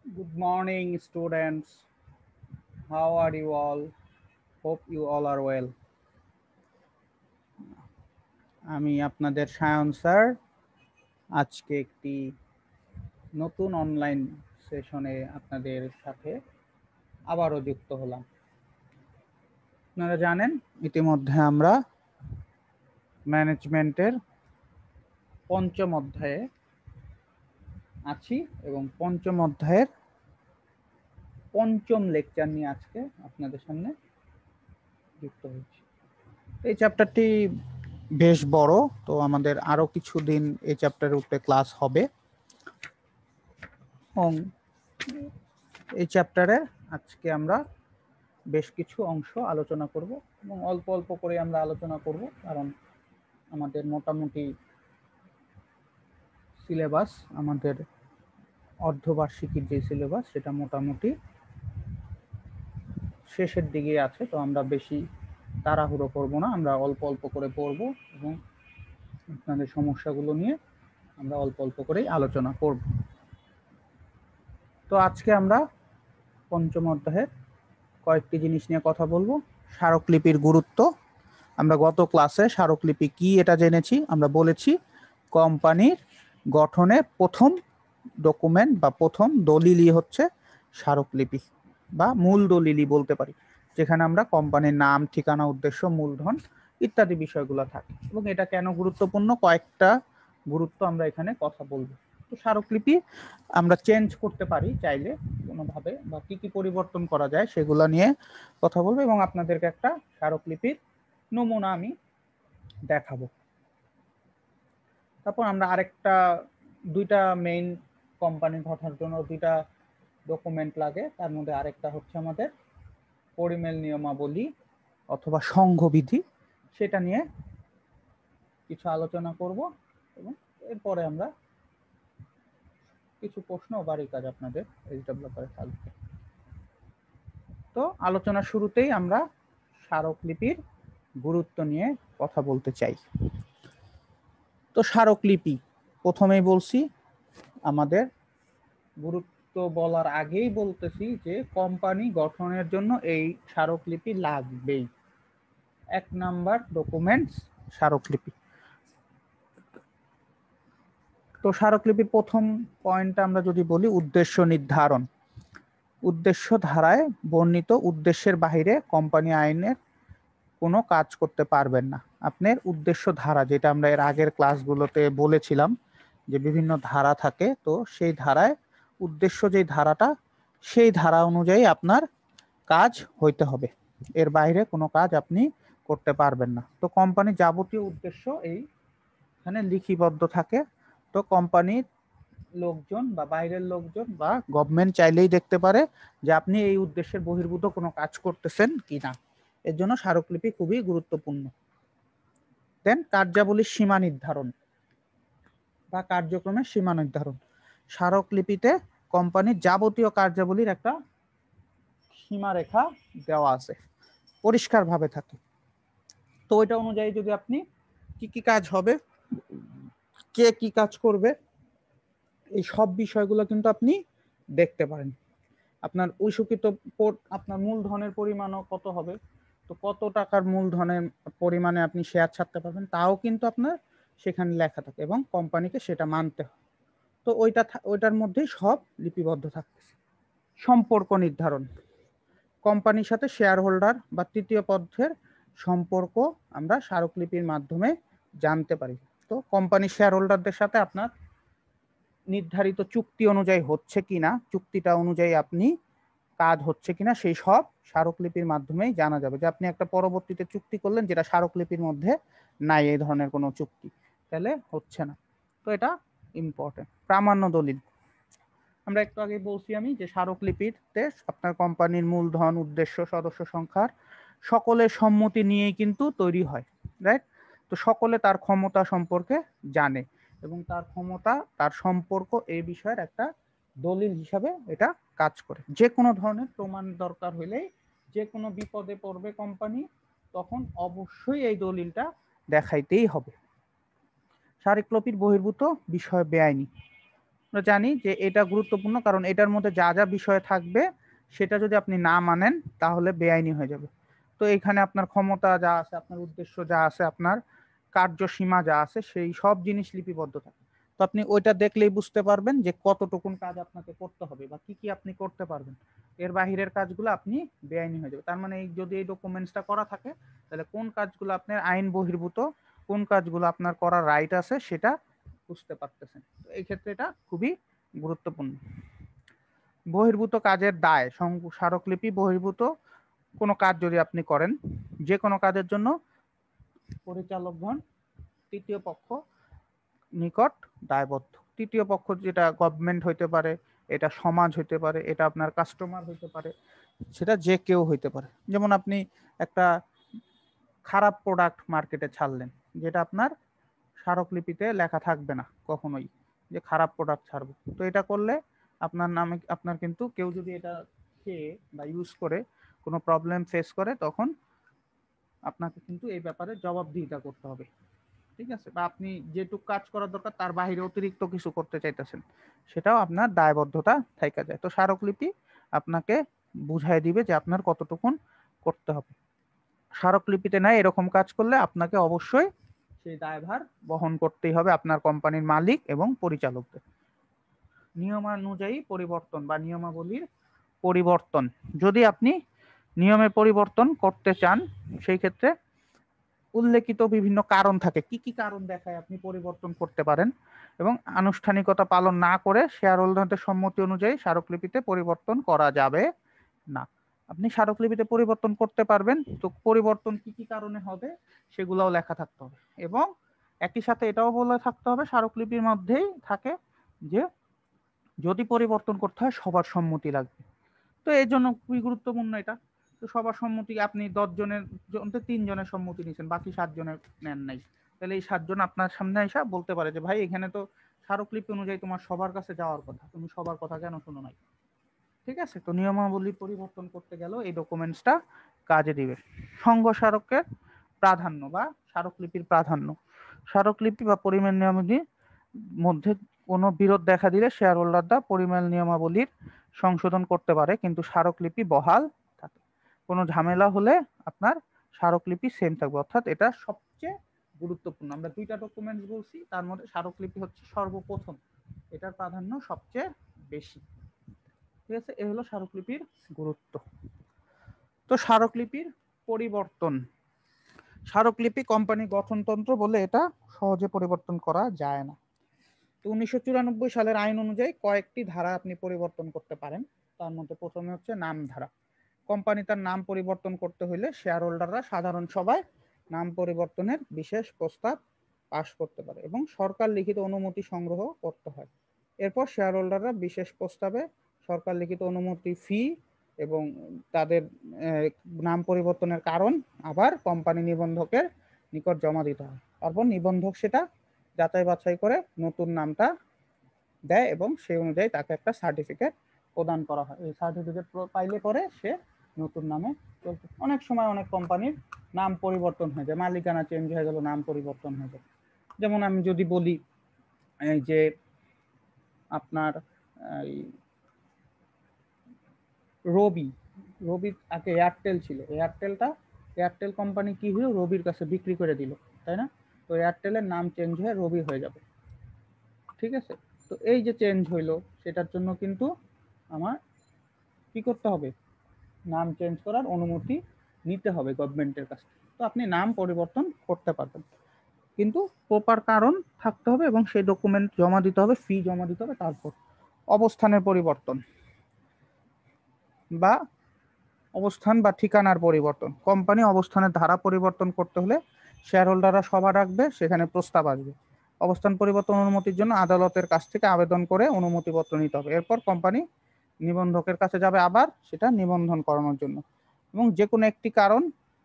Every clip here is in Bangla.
Good morning, students. How are you all? Hope you all are well. আমি আপনাদের সায়ন স্যার আজকে একটি নতুন অনলাইন সেশনে আপনাদের সাথে আবারও যুক্ত হলাম। আপনারা জানেন ইতিমধ্যে আমরা ম্যানেজমেন্টের পঞ্চম অধ্যায়ে আছি এবং পঞ্চম অধ্যায়ের পঞ্চম লেকচার নিয়ে আজকে আপনাদের সামনে যুক্ত হয়েছি। এই চ্যাপ্টারটি বেশ বড়, তো আমাদের আরো কিছুদিন এই চ্যাপ্টারের উপরে ক্লাস হবে এবং এই চ্যাপ্টারে আজকে আমরা বেশ কিছু অংশ আলোচনা করব এবং অল্প অল্প করে আমরা আলোচনা করব, কারণ আমাদের মোটামুটি সিলেবাস, আমাদের অর্ধবার্ষিকীর যে সিলেবাস সেটা মোটামুটি শেষের দিকে আছে। তো আমরা বেশি তাড়াহুড়ো করব না, আমরা অল্প অল্প করে পড়ব এবং আপনাদের সমস্যাগুলো নিয়ে আমরা অল্প অল্প করেই আলোচনা করব। তো আজকে আমরা পঞ্চম অধ্যায়ের কয়েকটি জিনিস নিয়ে কথা বলবো। স্মারকলিপির গুরুত্ব। আমরা গত ক্লাসে স্মারকলিপি কি এটা জেনেছি। আমরা বলেছি কোম্পানির গঠনে প্রথম ডকুমেন্ট বা প্রথম দলিলই হচ্ছে স্মারকলিপি বা মূল দলিলই বলতে পারি, যেখানে আমরা কোম্পানির নাম, ঠিকানা, উদ্দেশ্য, মূলধন ইত্যাদি বিষয়গুলো থাকে। এবং এটা কেন গুরুত্বপূর্ণ, কয়েকটা গুরুত্ব আমরা এখানে কথা বলবো। তো স্মারকলিপি আমরা চেঞ্জ করতে পারি চাইলে কোনোভাবে, বা কি কি পরিবর্তন করা যায় সেগুলো নিয়ে কথা বলবো এবং আপনাদেরকে একটা স্মারকলিপির নমুনা আমি দেখাবো। তারপর আমরা আরেকটা দুইটা মেইন কোম্পানি গঠনের জন্য দুইটা ডকুমেন্ট লাগে, তার মধ্যে আরেকটা হচ্ছে আমাদের পরিমেল নিয়মাবলী অথবা সংঘবিধি, সেটা নিয়ে কিছু আলোচনা করব এবং এরপরে আমরা কিছু প্রশ্ন ও বাড়ির কাজ আপনাদের এডিটেবল করে থাকবে। তো আলোচনা শুরুতেই আমরা স্মারকলিপির গুরুত্ব নিয়ে কথা বলতে চাই। তো স্মারকলিপি প্রথমেই বলছি, আমাদের গুরুত্ব বলার আগেই বলতেছি যে কোম্পানি গঠনের জন্য এই স্মারকলিপি লাগবেই। 1 নাম্বার ডকুমেন্টস স্মারকলিপি। তো স্মারকলিপির প্রথম পয়েন্টটা আমরা যদি বলি, উদ্দেশ্য নির্ধারণ। উদ্দেশ্য ধারায় বর্ণিত উদ্দেশ্যের বাহিরে কোম্পানি আইনের কোনো কাজ করতে পারবেন না। আপনার উদ্দেশ্য ধারা, যেটা আমরা এর আগের ক্লাসগুলোতে বলেছিলাম যে বিভিন্ন ধারা থাকে, তো সেই ধারায় উদ্দেশ্য যেই ধারাটা, সেই ধারা অনুযায়ী আপনার কাজ হইতে হবে। এর বাইরে কোনো কাজ আপনি করতে পারবেন না। তো কোম্পানির যাবতীয় উদ্দেশ্য এইখানে লিপিবদ্ধ থাকে। তো কোম্পানির লোকজন বা বাইরের লোকজন বা গভর্নমেন্ট চাইলেই দেখতে পারে যে আপনি এই উদ্দেশ্যের বহির্ভূত কোনো কাজ করতেছেন কিনা। এর জন্য স্মারকলিপি খুবই গুরুত্বপূর্ণ। দেন কার্যাবলীর সীমা নির্ধারণ বা কার্যক্রমের সীমা নির্ধারণ। স্মারকলিপিতে কোম্পানির যাবতীয় কার্যাবলীর একটা সীমারেখা দেওয়া আছে, পরিষ্কারভাবে থাকে। তো ওইটা অনুযায়ী যদি আপনি কি কি কাজ হবে, কে কি কাজ করবে, এই সব বিষয়গুলো কিন্তু আপনি দেখতে পারেন। আপনার উৎসুকিত আপনার মূলধনের পরিমাণও কত হবে, তো কত টাকার মূলধনের পরিমাণে আপনি শেয়ার ছাড়তে পারবেন তাও কিন্তু আপনার সেখানে লেখা থাকে এবং কোম্পানিকে সেটা মানতে হয়। তো ওইটার মধ্যেই সব লিপিবদ্ধ থাকতেছে। সম্পর্ক নির্ধারণ। কোম্পানির সাথে শেয়ার হোল্ডার বা তৃতীয় পক্ষের সম্পর্ক আমরা স্মারকলিপির মাধ্যমে জানতে পারি। তো কোম্পানির শেয়ার হোল্ডারদের সাথে আপনার নির্ধারিত চুক্তি অনুযায়ী হচ্ছে কিনা, চুক্তিটা অনুযায়ী আপনি কাজ হচ্ছে কিনা, সেই সব স্মারকলিপির মাধ্যমেই জানা যাবে। যে আপনি একটা পরবর্তীতে চুক্তি করলেন যেটা স্মারকলিপির মধ্যে নাই, এই ধরনের কোনো চুক্তি, তাহলে হচ্ছে না। তো এটা ইম্পর্টেন্ট। প্রামাণ্য দলিল। আমরা একটু আগে বলছি আমি যে স্মারকলিপিতে আপনার কোম্পানির মূলধন, উদ্দেশ্য, সদস্য সংখ্যার সকলের সম্মতি নিয়েই কিন্তু তৈরি হয়, রাইট? তো সকলে তার ক্ষমতা সম্পর্কে জানে এবং তার ক্ষমতা, তার সম্পর্ক এই বিষয়ের একটা দলিল হিসাবে এটা কাজ করে। যে কোনো ধরনের প্রমাণ দরকার হলেই, যে কোনো বিপদে পড়বে কোম্পানি, তখন অবশ্যই এই দলিলটা দেখাইতেই হবে। স্মারকলিপির বহির্ভূত বিষয় বেআইনি। আমরা জানি যে এটা গুরুত্বপূর্ণ, কারণ এটার মধ্যে যা যা বিষয় থাকবে সেটা যদি আপনি না মানেন তাহলে বেআইনি হয়ে যাবে। তো এখানে আপনার ক্ষমতা যা আছে, আপনার উদ্দেশ্য যা আছে, আপনার কার্যসীমা যা আছে, সেই সব জিনিস লিপিবদ্ধ থাকে। তো আপনি ওইটা দেখলেই বুঝতে পারবেন যে কতটুকুন কাজ আপনাকে করতে হবে বা কি কি আপনি করতে পারবেন। এর বাহিরের কাজগুলো আপনি বেআইনি হয়ে যাবে। তার মানে যদি এই ডকুমেন্টসটা করা থাকে, তাহলে কোন কাজগুলো আপনার আইন বহির্ভূত, কোন কাজগুলো আপনার করার রাইট আছে সেটা বুঝতে পারতেছেন। তো এই ক্ষেত্রে এটা খুবই গুরুত্বপূর্ণ। বহির্ভূত কাজের দায়, স্মারকলিপি বহির্ভূত কোনো কাজ যদি আপনি করেন, যে কোনো কাজের জন্য পরিচালকগণ তৃতীয় পক্ষ নিকট দায়বদ্ধ। তৃতীয় পক্ষ যেটা গভর্নমেন্ট হইতে পারে, এটা সমাজ হইতে পারে, এটা আপনার কাস্টমার হইতে পারে, সেটা যে কেউ হইতে পারে। যেমন আপনি একটা খারাপ প্রোডাক্ট মার্কেটে ছাড়লেন, যেটা আপনার স্মারকলিপিতে লেখা থাকবে না কখনোই যে খারাপ প্রোডাক্ট ছাড়বো, তো এটা করলে আপনার নামে, আপনার কিন্তু কেউ যদি এটা খেয়ে বা ইউজ করে কোনো প্রবলেম ফেস করে, তখন আপনাকে কিন্তু এই ব্যাপারে জবাবদিহিতা করতে হবে। ঠিক আছে? বা আপনি যেটুকু কাজ করার দরকার তার বাইরে অতিরিক্ত কিছু করতে চাইতেছেন, সেটাও আপনার দায়বদ্ধতা থাইকা যায়। তো স্মারকলিপি আপনাকে বুঝাই দিবে যে আপনার কতটুকুন করতে হবে। স্মারকলিপিতে নাই এরকম কাজ করলে আপনাকে অবশ্যই সেই দায়ভার বহন করতেই হবে আপনার কোম্পানির মালিক এবং পরিচালকদের। নিয়মানুযায়ী পরিবর্তন বা নিয়মাবলীর পরিবর্তন, যদি আপনি নিয়মের পরিবর্তন করতে চান, সেই ক্ষেত্রে উল্লেখিত বিভিন্ন কারণ থাকে, কি কি কারণ দেখায় আপনি পরিবর্তন করতে পারেন, এবং আনুষ্ঠানিকতা পালন না করে শেয়ার হোল্ডারদের সম্মতি অনুযায়ী স্মারকলিপিতে পরিবর্তন করা যাবে না। আপনি স্মারকলিপিতে পরিবর্তন করতে পারবেন, তো পরিবর্তন কি কি কারণে হবে সেগুলোও লেখা থাকতে হবে। এবং একই সাথে এটাও বলে থাকতে হবে, স্মারকলিপির মধ্যেই থাকে যে যদি পরিবর্তন করতে হয় সবার সম্মতি লাগবে। তো এই জন্য খুবই গুরুত্বপূর্ণ এটা। তো সবার সম্মতি, আপনি 10 জনের জন্য 3 জনের সম্মতি নিয়েছেন, বাকি 7 জনের নেন নাই, তাহলে এই 7 জন আপনার সামনে এসে বলতে পারে যে ভাই এখানে তো স্মারকলিপি অনুযায়ী তোমার সবার কাছে যাওয়ার কথা, তুমি সবার কথা কেন শোনো নাই। ঠিক আছে? তো নিয়মাবলী পরিবর্তন করতে গেলেও এই ডকুমেন্টসটা কাজে দিবে। সংঘ স্মারকের প্রাধান্য বা স্মারকলিপির প্রাধান্য, স্মারকলিপি বা পরিমেল নিয়মাবলীর মধ্যে কোনো বিরোধ দেখা দিলে শেয়ার হোল্ডাররা পরিমেল নিয়মাবলীর সংশোধন করতে পারে, কিন্তু স্মারকলিপি বহাল থাকে। কোনো ঝামেলা হলে আপনার স্মারকলিপি সেম থাকবে, অর্থাৎ এটা সবচেয়ে গুরুত্বপূর্ণ। আমরা 2টা ডকুমেন্টস বলছি, তার মধ্যে স্মারকলিপি হচ্ছে সর্বপ্রথম, এটার প্রাধান্য সবচেয়ে বেশি। ঠিক আছে? এ হলো স্মারকলিপির গুরুত্ব। তো স্মারকলিপির পরিবর্তন, স্মারকলিপি কোম্পানি গঠনতন্ত্র বলে এটা সহজে পরিবর্তন করা যায় না। তো 1994 সালের আইন অনুযায়ী কয়েকটি ধারা আপনি পরিবর্তন করতে পারেন। তার মধ্যে প্রথমে হচ্ছে নাম ধারা। কোম্পানি তার নাম পরিবর্তন করতে হলে শেয়ার হোল্ডাররা সাধারণ সভায় নাম পরিবর্তনের বিশেষ প্রস্তাব পাশ করতে পারে এবং সরকার লিখিত অনুমতি সংগ্রহ করতে হয়। এরপর শেয়ার হোল্ডাররা বিশেষ প্রস্তাবে সরকার লিখিত অনুমতি ফি এবং তাদের নাম পরিবর্তনের কারণ আবার কোম্পানি নিবন্ধকের নিকট জমা দিতে হয়। তারপর নিবন্ধক সেটা যাচাই বাছাই করে নতুন নামটা দেয় এবং সেই অনুযায়ী তাকে একটা সার্টিফিকেট প্রদান করা হয়। এই সার্টিফিকেট পাইলে পরে সে নতুন নামে চলতে। অনেক সময় অনেক কোম্পানির নাম পরিবর্তন হয়ে যায়, মালিকানা চেঞ্জ হয়ে গেল, নাম পরিবর্তন হয়ে যায়। যেমন আমি যদি বলি এই যে আপনার এই রবি, রবির আগে এয়ারটেল ছিল, এয়ারটেল কোম্পানি কি হলো, রবির কাছে বিক্রি করে দিল, তাই না? তো এয়ারটেলের নাম চেঞ্জ হয়ে রবি হয়ে যাবে। ঠিক আছে? তো এই যে চেঞ্জ হইলো, সেটার জন্য কিন্তু আমার কি করতে হবে, নাম চেঞ্জ করার অনুমতি নিতে হবে গভর্নমেন্টের কাছ থেকে। তো আপনি নাম পরিবর্তন করতে পারবেন, কিন্তু প্রপার কারণ থাকতে হবে এবং সেই ডকুমেন্ট জমা দিতে হবে, ফি জমা দিতে হবে। তারপর অবস্থানের পরিবর্তন বা অবস্থান বা ঠিকানার পরিবর্তন, কোম্পানি অবস্থানের ধারা পরিবর্তন করতে হলে শেয়ার হোল্ডাররা সভা রাখবে, সেখানে প্রস্তাব আসবে। অবস্থান পরিবর্তন অনুমতির জন্য আদালতের কাছ থেকে আবেদন করে অনুমতিপত্র নিতে হবে। এরপর কোম্পানি নিবন্ধকের কাছে যাবে আবার সেটা নিবন্ধন করানোর জন্য, এবং যে কোনো একটি কারণ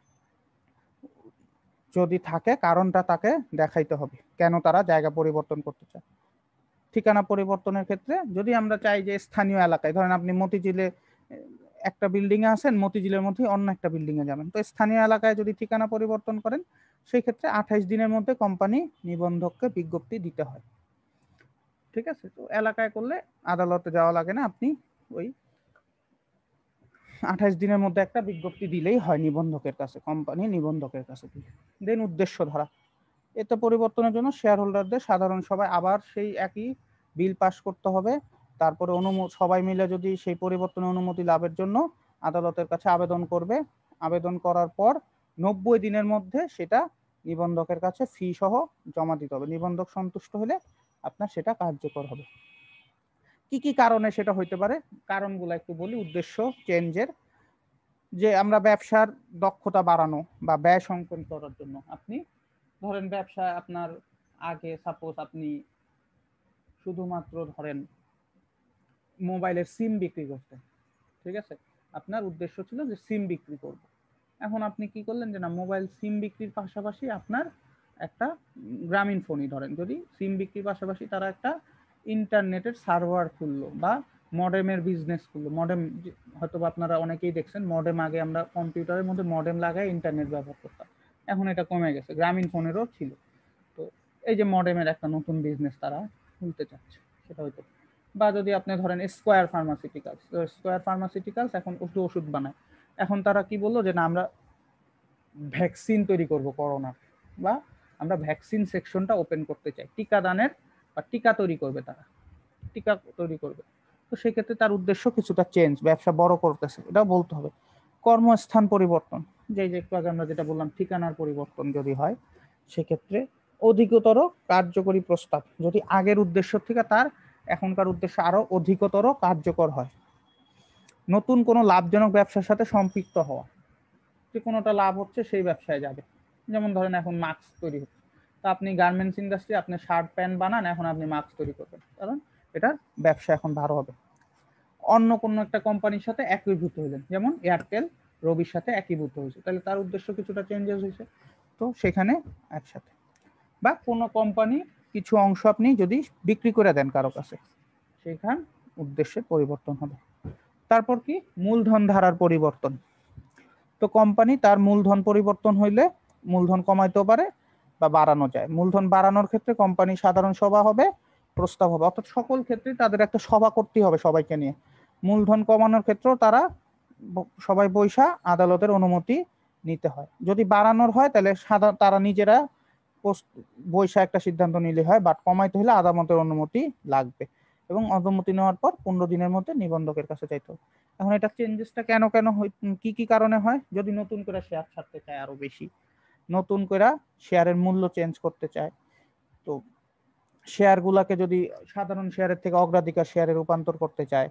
যদি থাকে কারণটা তাকে দেখাইতে হবে কেন তারা জায়গা পরিবর্তন করতে চায়। ঠিকানা পরিবর্তনের ক্ষেত্রে যদি আমরা চাই যে স্থানীয় এলাকায়, ধরেন আপনি মতিঝিলে একটা বিল্ডিং এ আছেন, মতিঝিলের মধ্যে অন্য একটা বিল্ডিং এ যাবেন, তো স্থানীয় এলাকায় যদি ঠিকানা পরিবর্তন করেন, সেই ক্ষেত্রে 28 দিনের মধ্যে কোম্পানি নিবন্ধককে বিজ্ঞপ্তি দিতে হয়। ঠিক আছে। তো এলাকায় করলে আদালতে যাওয়া লাগে না, আপনি ওই 28 দিনের মধ্যে একটা বিজ্ঞপ্তি দিলেই হয় নিবন্ধকের কাছে, কোম্পানি নিবন্ধকের কাছে। দেন উদ্দেশ্য ধারা, এতে পরিবর্তনের জন্য শেয়ার হোল্ডারদের সাধারণ সভায় আবার সেই একই বিল পাস করতে হবে। তারপরে সবাই মিলে যদি সেই পরিবর্তনের অনুমতি লাভের জন্য আদালতের কাছে আবেদন করবে, আবেদন করার পর 90 দিনের মধ্যে সেটা নিবন্ধকের কাছে ফি সহ জমা দিতে হবে। নিবন্ধক সন্তুষ্ট হলে আপনার সেটা কার্যকর হবে। কি কি কারণে সেটা হইতে পারে, কারণগুলো একটু বলি। উদ্দেশ্য চেঞ্জের, যে আমরা ব্যবসার দক্ষতা বাড়ানো বা ব্যয় সংকলন করার জন্য, আপনি ধরেন ব্যবসা আপনার আগে সাপোজ আপনি শুধুমাত্র ধরেন মোবাইলের সিম বিক্রি করতেন, ঠিক আছে, আপনার উদ্দেশ্য ছিল যে সিম বিক্রি করব। এখন আপনি কি করলেন যে না, মোবাইল সিম বিক্রির পাশাপাশি আপনার একটা গ্রামীণ ফোনই ধরেন, যদি সিম বিক্রির পাশাপাশি তারা একটা ইন্টারনেটের সার্ভার খুললো বা মডেমের বিজনেস খুললো। মডেম হয়তো আপনারা অনেকেই দেখছেন, মডেম আগে আমরা কম্পিউটারের মধ্যে মডেম লাগাই ইন্টারনেট ব্যবহার করতাম, এখন এটা কমে গেছে, গ্রামীণ ফোনেরও ছিল। তো এই যে মডেমের একটা নতুন বিজনেস তারা খুলতে চাচ্ছে, সেটা হয়তো। বা যদি আপনি ধরেন স্কোয়ার ফার্মাসিউটিক্যালস, স্কোয়ার ফার্মাসিউটিক্যালস এখন ওষুধ বানায়, এখন তারা কি বললো যে না আমরা ভ্যাকসিন তৈরি করব করোনার, বা আমরা ভ্যাকসিন সেকশনটা ওপেন করতে চাই, টিকাদানের বা টিকা তৈরি করবে, তারা টিকা তৈরি করবে। তো সেক্ষেত্রে তার উদ্দেশ্য কিছুটা চেঞ্জ, ব্যবসা বড় করতেছে, এটাও বলতে হবে। কর্মস্থান পরিবর্তন, যে একটু আগে আমরা যেটা বললাম ঠিকানার পরিবর্তন যদি হয়, সেক্ষেত্রে অধিকতর কার্যকরী প্রস্তাব, যদি আগের উদ্দেশ্য থেকে তার এখনকার উদ্দেশ্য আরো অধিকতর কার্যকর হয়। নতুন কোনো লাভজনক ব্যবসার সাথে সম্পৃক্ত হওয়া, যে কোনোটা লাভ হচ্ছে সেই ব্যবসায় যাবে। যেমন ধরেন এখন মাস্ক তৈরি হচ্ছে, তো আপনি গার্মেন্টস ইন্ডাস্ট্রি, আপনি শার্ট প্যান্ট বানান, এখন আপনি মাস্ক তৈরি করবেন, কারণ এটার ব্যবসা এখন ভালো হবে। অন্য কোনো একটা কোম্পানির সাথে একীভূত হলেন, যেমন এয়ারটেল রবির সাথে একীভূত হয়েছে, তাহলে তার উদ্দেশ্য কিছুটা চেঞ্জেস হয়েছে, তো সেখানে একসাথে। বা কোনো কোম্পানি কিছু অংশ আপনি যদি বিক্রি করে দেন কারো কাছে, সেখান উদ্দেশ্যের পরিবর্তন হবে। তারপর কি মূলধন ধারার পরিবর্তন, তো কোম্পানি তার মূলধন পরিবর্তন হইলে মূলধন কমাইতেও পারে বা বাড়ানো যায়। মূলধন বাড়ানোর ক্ষেত্রে কোম্পানি সাধারণ সভা হবে, প্রস্তাব হবে, অর্থাৎ সকল ক্ষেত্রে তাদের একটা সভা করতেই হবে সবাইকে নিয়ে। মূলধন কমানোর ক্ষেত্রেও তারা সবাই বৈশা আদালতের অনুমতি নিতে হয়। যদি বাড়ানোর হয় তাহলে তারা নিজেরা বৈশা একটা সিদ্ধান্ত নিলে হয়, বাট কমাইতে হলে আদালতের অনুমতি লাগবে, এবং অনুমতি নেওয়ার পর 15 দিনের মধ্যে নিবন্ধকের কাছে যাইতে হবে। এখন এটা চেঞ্জেসটা কেন কেন কি কি কারণে হয়, যদি নতুন করে শেয়ার ছাড়তে চায় আরো বেশি, নতুন করে শেয়ারের মূল্য চেঞ্জ করতে চায়, তো শেয়ার গুলাকে যদি সাধারণ শেয়ারের থেকে অগ্রাধিকার শেয়ারে রূপান্তর করতে চায়,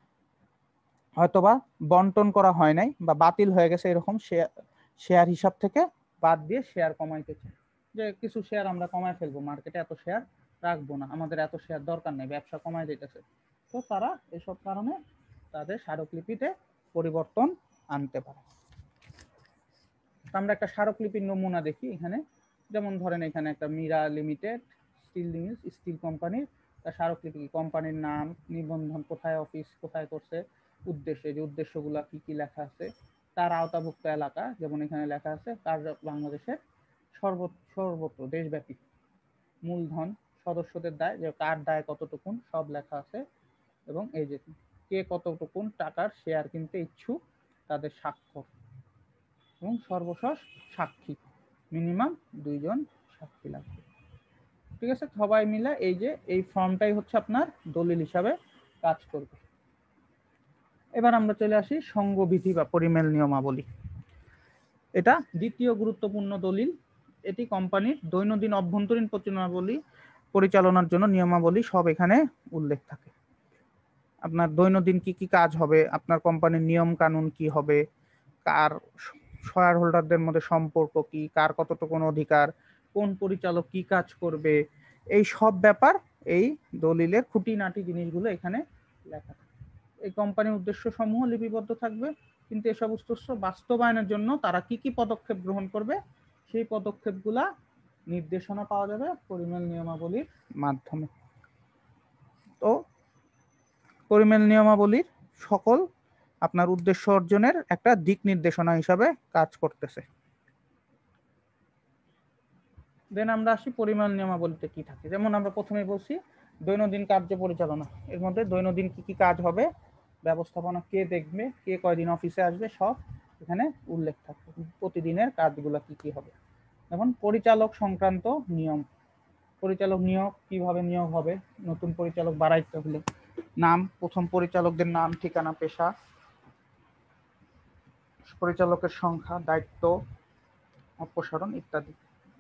হয়তোবা বন্টন করা হয় নাই বা বাতিল হয়ে গেছে, এরকম শেয়ার হিসাব থেকে বাদ দিয়ে শেয়ার কমাইতে চায়, যে কিছু শেয়ার আমরা কমায় ফেলবো, মার্কেটে এত শেয়ার রাখবো না, আমাদের এত শেয়ার দরকার নেই, ব্যবসা কমায় দিতেছে। তো তারা এসব কারণে তাদের স্মারকলিপিতে পরিবর্তন আনতে পারে। আমরা একটা স্মারকলিপির নমুনা দেখি এখানে, যেমন ধরেন এখানে একটা মীরা লিমিটেড স্টিল কোম্পানির তার স্মারকলিপি, কোম্পানির নাম, নিবন্ধন, কোথায় অফিস, কোথায় করছে, উদ্দেশ্য, যে উদ্দেশ্যগুলা কি কি লেখা আছে, তার আওতাভুক্ত এলাকা, যেমন এখানে লেখা আছে কার বাংলাদেশের সর্বত্র দেশব্যাপী, মূলধন, সদস্যদের দায়, যে কার দায় কতটুকুন সব লেখা আছে, এবং এই যে কে কতটুকুন টাকার শেয়ার কিনতে ইচ্ছুক তাদের স্বাক্ষর, এবং সর্বশেষ সাক্ষী, মিনিমাম 2 জন সাক্ষী লাগবে। ঠিক আছে, সবাই মিলে এই যে এই ফর্মটাই হচ্ছে আপনার দলিল হিসাবে কাজ করবে। এবার আমরা চলে আসি সংঘবিধি বা পরিমেল নিয়মাবলী। এটা দ্বিতীয় গুরুত্বপূর্ণ দলিল, এটি কোম্পানির দৈনন্দিন অভ্যন্তরীণ পরিচালনার জন্য নিয়মাবলী সব এখানে উল্লেখ থাকে। আপনার দৈনন্দিন কি কি কাজ হবে, আপনার কোম্পানির নিয়ম কানুন কি হবে, কার শেয়ার হোল্ডারদের মধ্যে সম্পর্ক কি, কার কতটুকু অধিকার, কোন পরিচালক কি কাজ করবে, এই সব ব্যাপার এই দলিলের খুঁটিনাটি জিনিসগুলো এখানে লেখা থাকে। এই কোম্পানির উদ্দেশ্য সমূহ লিপিবদ্ধ থাকবে, কিন্তু এসব উদ্দেশ্য বাস্তবায়নের জন্য তারা কি কি পদক্ষেপ গ্রহণ করবে, সেই পদক্ষেপগুলা নির্দেশনা পাওয়া যাবে পরিমেল নিয়মাবলীর মাধ্যমে। তো পরিমেল নিয়মাবলীর সকল আপনার উদ্দেশ্য অর্জনের একটা দিক নির্দেশনা হিসাবে কাজ করতেছে। দেন আমরা আসি পরিমেল নিয়মাবলীতে কি থাকে। যেমন আমরা প্রথমে বলছি দৈনন্দিন কার্য পরিচালনা, এর মধ্যে দৈনন্দিন কি কি কাজ হবে, ব্যবস্থাপনা কে দেখবে, কে কয়দিন অফিসে আসবে, সব এখানে উল্লেখ থাকবে। প্রতিদিনের কাজগুলো কি কি হবে। এখন পরিচালক সংক্রান্ত নিয়ম। পরিচালক নিয়োগ কিভাবে নিয়োগ হবে, নতুন পরিচালক বাড়াইতে হলে নাম, প্রথম পরিচালকদের নাম, ঠিকানা, পেশা, পরিচালকের সংখ্যা, দায়িত্ব, অপসারণ ইত্যাদি।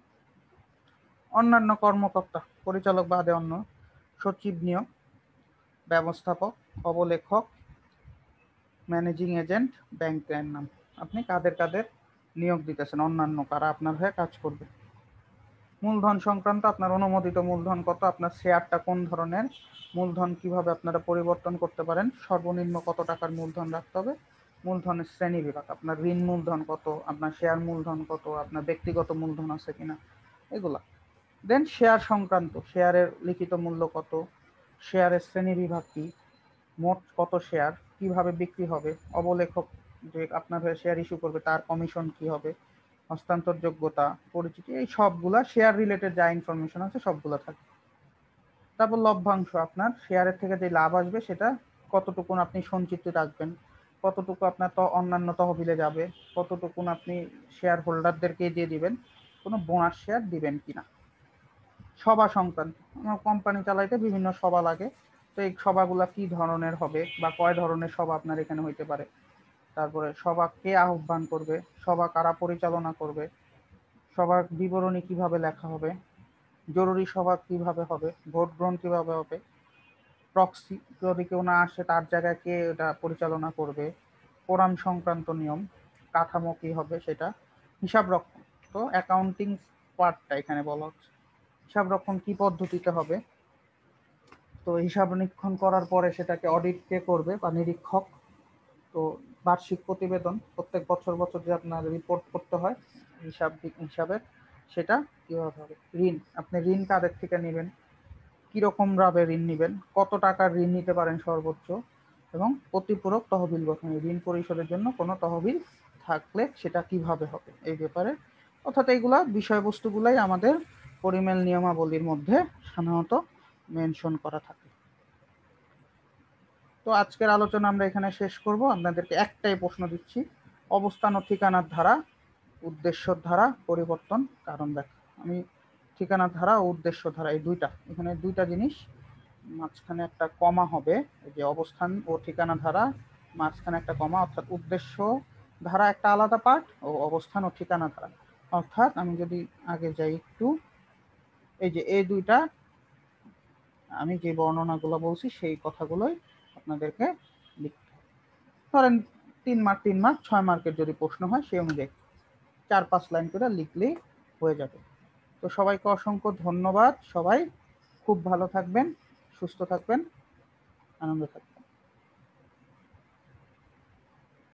অন্যান্য কর্মকর্তা, পরিচালক বাদে অন্য, সচিব নিয়োগ, ব্যবস্থাপক, অবলেখক, ম্যানেজিং এজেন্ট, ব্যাংকের নাম। আপনি কাদের কাদের নিয়োগ দিতেছেন, অন্যান্য কারা আপনার হয়ে কাজ করবে। মূলধন সংক্রান্ত, আপনার অনুমোদিত মূলধন কত, আপনার শেয়ারটা কোন ধরনের, মূলধন কিভাবে আপনারা পরিবর্তন করতে পারেন, সর্বনিম্ন কত টাকার মূলধন রাখতে হবে, মূলধনের শ্রেণী বিভাগ, আপনার ঋণ মূলধন কত, আপনার শেয়ার মূলধন কত, আপনার ব্যক্তিগত মূলধন আছে কিনা, এগুলা। দেন শেয়ার সংক্রান্ত, শেয়ারের লিখিত মূল্য কত, শেয়ারের শ্রেণী বিভাগ কি, মোট কত শেয়ার, কিভাবে বিক্রি হবে, অবলেখক যে আপনার হয়ে শেয়ার ইস্যু করবে তার কমিশন কি হবে, হস্তান্তর যোগ্যতা, পরিচিতি, এই সবগুলা শেয়ার রিলেটেড যা ইনফরমেশন আছে সবগুলো থাকে। তারপর লভ্যাংশ, আপনার শেয়ারের থেকে যে লাভ আসবে সেটা কতটুকুন আপনি সঞ্চিত রাখবেন, কতটুকু আপনার অন্যান্য তহবিলে যাবে, কতটুকুন আপনি শেয়ার হোল্ডারদেরকে দিয়ে দিবেন, কোনো বোনাস শেয়ার দিবেন কিনা। সভা সংক্রান্ত, আমার কোম্পানি চালাইতে বিভিন্ন সভা লাগে, তো এই সভাগুলা কি ধরনের হবে বা কয় ধরনের সভা আপনার এখানে হইতে পারে, তারপরে সভা কে আহ্বান করবে, সভা কারা পরিচালনা করবে, সভার বিবরণী কিভাবে লেখা হবে, জরুরি সভা কিভাবে হবে, ভোট গ্রহণ কিভাবে হবে, প্রক্সি যদি কেউ না আসে তার জায়গায় কে এটা পরিচালনা করবে, কোরাম সংক্রান্ত নিয়ম, কাঠামো কি হবে সেটা, হিসাব রক্ষণ, তো অ্যাকাউন্টিং পার্টটা এখানে বলা হচ্ছে। হিসাব রক্ষণ কি পদ্ধতিতে হবে, তো হিসাব নিরীক্ষণ করার পরে সেটাকে অডিট কে করবে বা নিরীক্ষক, তো বার্ষিক প্রতিবেদন, প্রত্যেক বছর বছর যে আপনার রিপোর্ট করতে হয় হিসাবের, সেটা কিভাবে হবে। ঋণ, আপনি ঋণ কাদের থেকে নেবেন, কিরকম ভাবে ঋণ নেবেন, কত টাকার ঋণ নিতে পারেন সর্বোচ্চ, এবং প্রতিপূরক তহবিল গঠন, ঋণ পরিশোধের জন্য কোনো তহবিল থাকলে সেটা কিভাবে হবে, এই ব্যাপারে। অর্থাৎ এইগুলা বিষয়বস্তুগুলাই আমাদের পরিমেল নিয়মাবলীর মধ্যে সাধারণত মেনশন করা থাকে। তো আজকের আলোচনা আমরা এখানে শেষ করব। আপনাদেরকে একটাই প্রশ্ন দিচ্ছি, অবস্থান ও ঠিকানার ধারা, উদ্দেশ্যর ধারা পরিবর্তন কারণ ব্যাখ্যা। আমি ঠিকানার ধারা ও উদ্দেশ্য ধারা, এই দুইটা, এখানে দুইটা জিনিস, মাঝখানে একটা কমা হবে, এই যে অবস্থান ও ঠিকানা ধারা, মাঝখানে একটা কমা, অর্থাৎ উদ্দেশ্য ধারা একটা আলাদা পার্ট ও অবস্থান ও ঠিকানা ধারা। অর্থাৎ আমি যদি আগে যাই একটু, এই যে এই দুইটা আমি যে বর্ণনাগুলো বলছি সেই কথাগুলোই আপনাদেরকে লিখতে হবে। ধরেন 3 মার্ক 3 মার্ক 6 মার্কের যদি প্রশ্ন হয় সেই অনুযায়ী 4-5 লাইন করে লিখলেই হয়ে যাবে। তো সবাইকে অসংখ্য ধন্যবাদ। সবাই খুব ভালো থাকবেন, সুস্থ থাকবেন, আনন্দ থাকবেন।